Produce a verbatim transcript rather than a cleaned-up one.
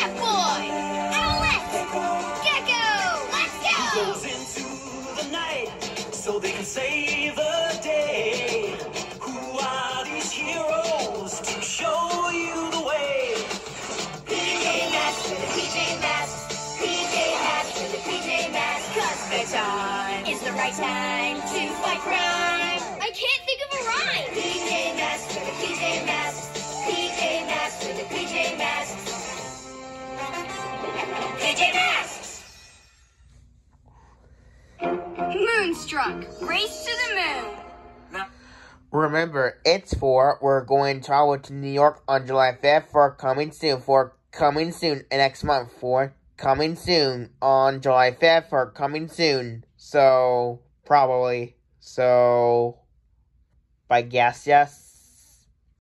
Catboy, Owlette, Gecko, let's go! Goes into the night so they can save the day. Who are these heroes to show you the way? P J Masks for the P J Masks, P J Masks for the P J Masks, 'cause bedtime is the right time to fight crime. I can't think of a rhyme. P J Masks for the P J Masks, P J Masks for the P J Masks. P J Masks! Moonstruck, race to the moon. Remember, it's for we're going to travel to New York on July fifth for coming soon for coming soon next month for coming soon on July fifth for coming soon. So probably so by guess yes.